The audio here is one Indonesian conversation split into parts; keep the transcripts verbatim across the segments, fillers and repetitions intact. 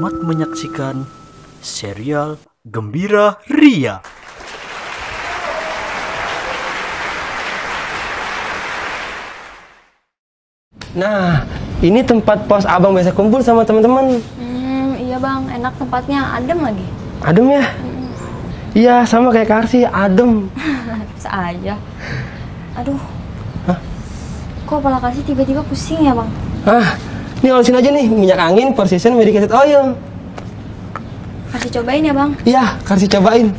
Selamat menyaksikan serial Gembira Ria. Nah, ini tempat pos abang biasa kumpul sama teman-teman. Hmm, iya bang, enak tempatnya, adem lagi. Adem ya? Hmm. Iya, sama kayak Karsi, adem. Bisa aja. Aduh. Hah? Kok kepala Karsi tiba-tiba pusing ya bang? Ah, ini olesin aja nih, minyak angin Precision Medicated Oil. Karsi cobain ya bang? Iya, Karsi cobain.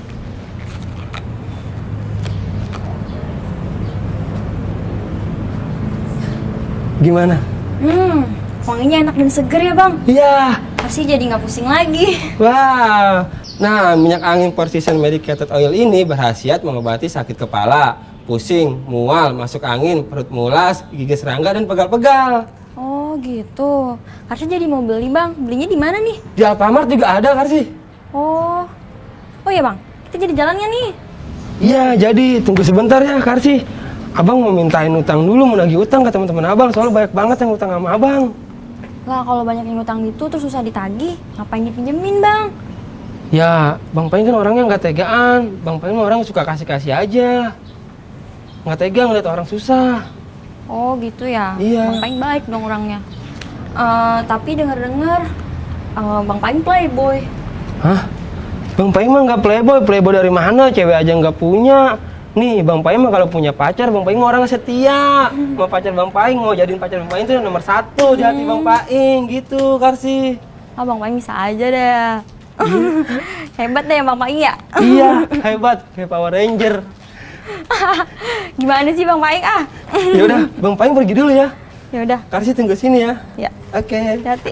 Gimana? Hmm, wanginya enak dan seger ya bang? Iya. Karsi jadi nggak pusing lagi. Wow. Nah, minyak angin Precision Medicated Oil ini berkhasiat mengobati sakit kepala, pusing, mual, masuk angin, perut mulas, gigi serangga, dan pegal-pegal. Oh gitu. Karsi jadi mau beli bang. Belinya di mana nih? Di Alfamart juga ada, Karsi. Oh. Oh iya bang. Kita jadi jalannya nih. Iya, jadi tunggu sebentar ya, Karsi. Abang mau mintain utang dulu, mau nagih utang ke teman-teman abang. Soalnya banyak banget yang utang sama abang. Lah kalau banyak yang utang gitu terus susah ditagih, ngapain dipinjemin bang? Ya, Bang Paing kan orangnya nggak tegaan. Bang Paing orang suka kasih-kasih aja. Nggak tega ngeliat orang susah. Oh gitu ya? Iya. Bang Paing baik dong orangnya. Uh, tapi denger-denger uh, Bang Paing playboy. Hah? Bang Paing mah nggak playboy. Playboy dari mana? Cewek aja nggak punya. Nih, Bang Paing mah kalau punya pacar, Bang Paing orang setia. Hmm. Mau pacar Bang Paing, mau jadiin pacar Bang Paing itu nomor satu di hati hmm. Bang Paing. Gitu, Karsi. Ah, Bang Paing bisa aja deh. Hebat deh Bang Paing ya? Iya, hebat. Kayak Power Ranger. Gimana sih Bang Paing ah? Ya udah, Bang Paing pergi dulu ya. Ya udah. Karsi tunggu sini ya. Ya. Oke. Okay. Hati-hati.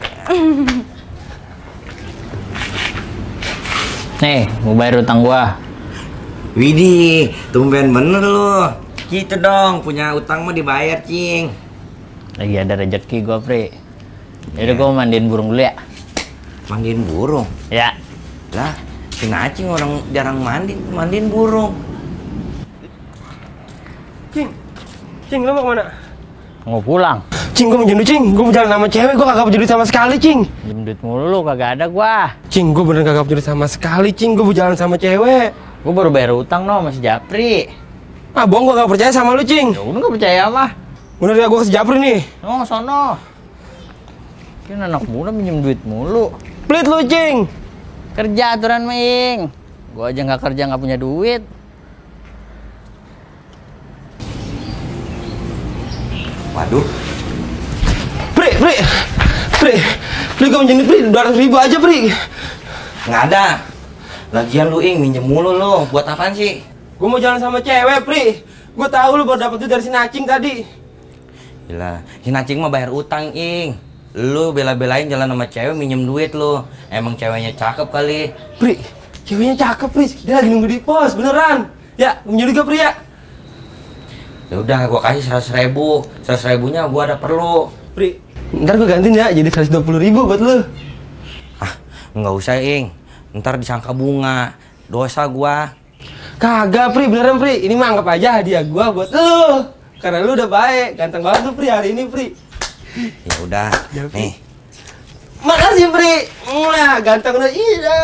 Nih, mau bayar utang gua. Widih, tumben bener lu. Gitu dong, punya utang mah dibayar, Cing. Lagi ada rezeki gua, Pri. Yaudah ya. Gua mandiin burung dulu ya. Mandiin burung? Ya. Lah, si Nacing orang jarang mandi, mandiin burung. Cing, Cing, lo mau kemana? Mau pulang. Cing, gue mau jenuh, Cing. Gue mau jalan sama cewek, gue kagak punya duit sama sekali, Cing. Pinjem duit mulu, kagak ada gua. Cing, gue bener kagak punya duit sama sekali, Cing. Gue mau jalan sama cewek. Gue baru bayar utang no, masih Japri. Ah, bohong, gue gak percaya sama lu, Cing. Ya udah gak percaya mah. Bener ya, gue ke Japri nih. Oh, sono. Kan anak muda pinjem duit mulu. Pelit lu, Cing. Kerja aturan, Ming. Gue aja gak kerja, gak punya duit. Waduh. Pri, Pri. Pri. Pri, gue minjem duit, Pri. dua ratus ribu aja, Pri. Nggak ada. Lagian lu, Ing, minjem mulu lu. Buat apaan sih? Gue mau jalan sama cewek, Pri. Gue tahu lu baru dapet duit dari si Nacing tadi. Gila, si Nacing mah bayar utang, Ing. Lu bela-belain jalan sama cewek minjem duit lu. Emang ceweknya cakep kali. Pri, ceweknya cakep, Pri. Dia lagi nunggu di pos, beneran. Ya, minjem juga, Pri, ya. Ya udah, gua kasih seratus ribu. Seratus ribunya gua ada perlu. Pri, ntar gua gantiin ya, jadi seratus dua puluh ribu buat lu. Ah, nggak usah, Ing. Ntar disangka bunga. Dosa gua. Kagak, Pri, beneran, Pri. Ini mah anggap aja hadiah gua buat lu. Karena lu udah baik, ganteng banget lu, Pri, hari ini, Pri. Ya udah, ya, nih. Makasih, Pri. Wah, ganteng udah. Iya.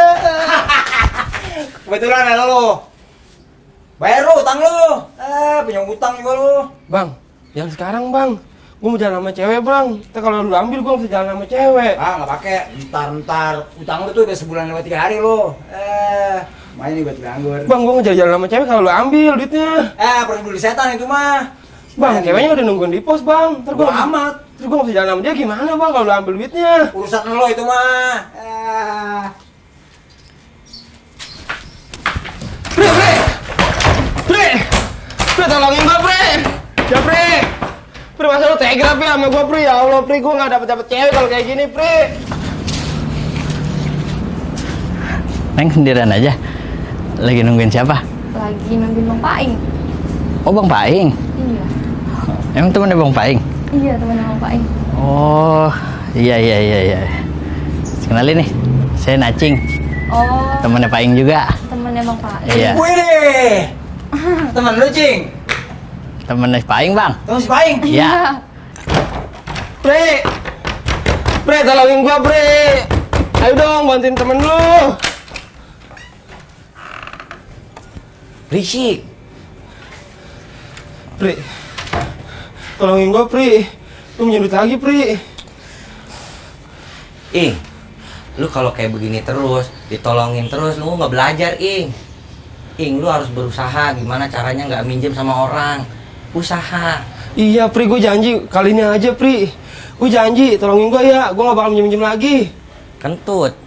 Kebetulan ada lu. Bayar lu utang lu. Eh, punya utang juga lu. Bang, yang sekarang, Bang. Gua mau jalan sama cewek, Bang. Ntar kalau lu ambil, gua bisa jalan sama cewek. Ah, nggak pakai. Ntar-ntar utang lu tuh udah sebulan lewat tiga hari lu. Eh, main nih buat nganggur. Bang, gua mau jalan sama cewek kalau lu ambil duitnya. Eh, peduli setan itu mah. Bang, ceweknya udah nungguin di pos, Bang. Ntar gua amat. Terus gua mau jalan sama dia gimana, Bang, kalau lu ambil duitnya? Urusan lo itu mah. Eh. Pri, Pri. Pri. Pri, tolongin gua, Pri. Ya, Pri. Pri, masa lu tega, Pri, sama gua, Pri? Ya Allah, Pri, gua nggak dapet-dapet cewek kalau kayak gini, Pri. Neng sendirian aja. Lagi nungguin siapa? Lagi nungguin Bang Paing. Oh, Bang Paing? Iya. Emang temennya Bang Paing? Iya, temennya Bang Paing. Oh, iya, iya, iya, iya. Kenalin nih, saya Nacing. Oh. Temennya Paing juga. Temennya Bang Paing. Iya. Gue deh. Temen lu, Cing. Temennya Paing, Bang. Temen si Paing? Iya. Pri. Pri, tolongin gua, Pri. Ayo dong, bantuin temen lu. Berisik. Pri, tolongin gua, Pri. Lu punya duit lagi, Pri. Ing, lu kalau kayak begini terus, ditolongin terus, lu nggak belajar, Ing. Ing, lu harus berusaha gimana caranya nggak minjem sama orang. Usaha. Iya, Pri, gue janji kali ini aja, Pri. Gue janji, tolongin gue ya. Gue gak bakal minjem-minjem lagi. Kentut.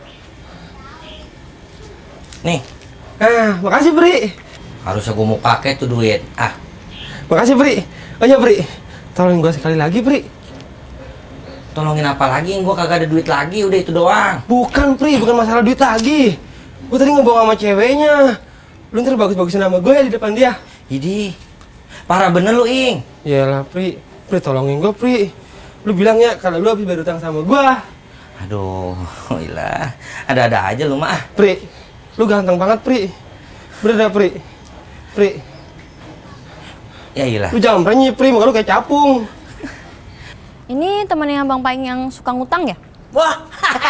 Nih, Ah, makasih, Pri. harusnya gue mau pakai tuh duit. Ah, Makasih, Pri. Oh iya, Pri. Tolongin gue sekali lagi, Pri. tolongin apa lagi? Gue kagak ada duit lagi, udah itu doang. Bukan, Pri. Bukan masalah duit lagi. Gue tadi ngebawa sama ceweknya. Lu ntar bagus-bagusin nama gue ya di depan dia. Jadi, parah bener lu, Ing. Yalah, Pri. Pri, tolongin gue, Pri. Lu bilang ya kalau lu habis bayar utang sama gue. Aduh, ilah. Ada-ada aja lu mah. Pri, lu ganteng banget, Pri. Bener dah, Pri. Pri, Ya ilah. lu jangan berenyi, Pri. Muka lu kayak capung. Ini temannya Bang Paing yang suka ngutang ya? Wah.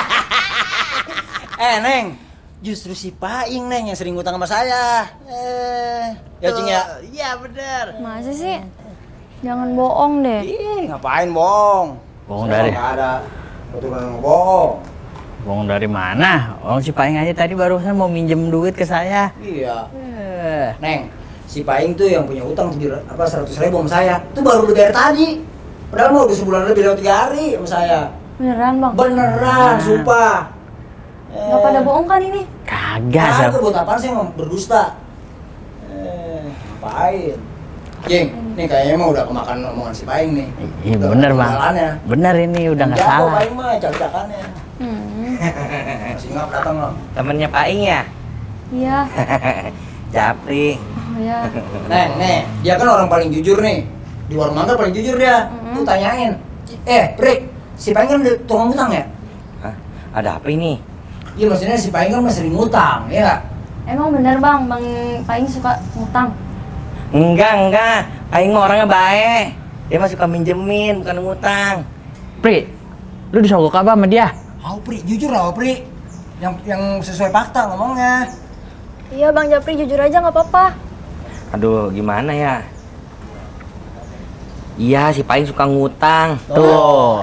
Eh, Neng. Justru si Paing, Neng, yang sering ngutang sama saya. Eh, ya, Cing ya? Iya, bener. Masa sih? Jangan bohong deh. Ih, ngapain bohong? Bohong Saya dari? nggak ada. Betul nggak bohong. Bohong dari mana? Orang si Paing aja tadi barusan mau minjem duit ke saya. Iya. Eh, Neng, si Paing tuh yang punya utang tujuh apa seratus ribu sama saya. Itu baru lu bayar tadi. Padahal mau udah sebulan lebih lewat tiga hari sama saya. Beneran Bang? Beneran, sumpah. Nggak pada bohong kan ini? kagak, Nah, Sab. itu buat apaan sih emang berdusta? Eh, ngapain? Jeng, nih kayaknya emang udah kemakan omongan si Paing nih. Iya Udah bener, Bang. kesalahannya. Bener ini udah nggak Jago salah. Paing mah, cak-cakannya. Hmm, Masih nggak datang loh. Temennya Paing ya? iya. Japri. Oh ya. Neng, nih, dia kan orang paling jujur nih. Di warung mangga paling jujur dia. Tuh tanyain. Eh, Prik, si Paing kan udah tukang utang ya? Hah? Ada apa ini? Iya, maksudnya si Paing kan masih sering ngutang, ya nggak? Emang bener Bang, Bang Paing suka ngutang? Enggak, enggak. Paing mah orangnya baik. Dia mah suka minjemin, bukan ngutang. Pri, lu disogok apa sama dia? Oh, Prik, jujur lah, Prik. Yang yang sesuai fakta ngomongnya. Iya Bang Japri, jujur aja nggak apa-apa. Aduh, gimana ya? Iya, si Paing suka ngutang. Tuh.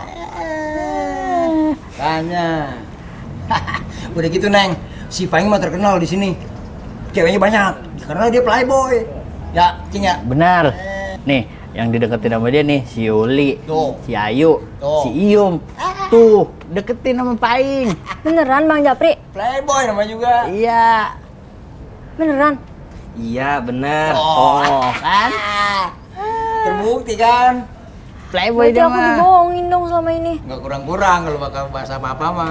Tanya. Udah gitu, Neng. Si Paing mah terkenal di sini. Ceweknya banyak karena dia playboy. Ya, Cing ya. Benar. Nih, yang dideketin sama dia nih si Yuli, Tuh. si Ayu, Tuh. si Iyum. Tuh, deketin sama Paing. Beneran Bang Japri? Playboy namanya juga. Iya. Beneran? Iya, bener. Oh, kan? Terbukti kan? Playboy Berarti dia aku mah. dibohongin dong selama ini. Nggak kurang-kurang kalau bakal bahas apa-apa mah.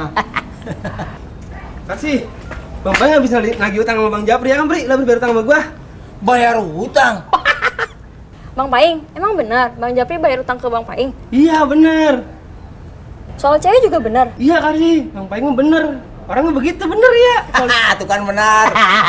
Kasih. Bang Paing habis nagih utang sama Bang Japri ya kan, Pri? Lu habis bayar utang sama gua. Bayar utang. Bang Paing, emang benar Bang Japri bayar utang ke Bang Paing? Iya, bener. Soal cewek juga benar? Iya, Kasih. Bang Paing mah bener. Orangnya begitu bener ya. Ah, tuh kan benar.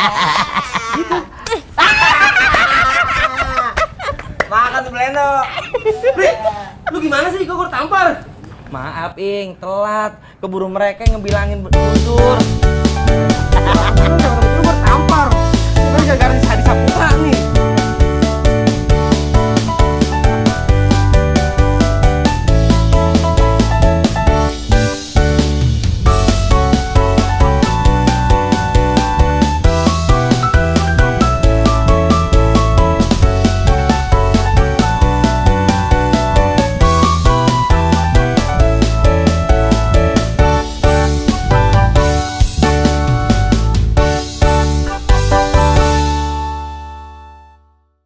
Makan tuh Blendo. Pri, lu gimana sih? Kok gua tampar? Maaf, Ing. Telat. Keburu mereka yang ngebilangin bujur.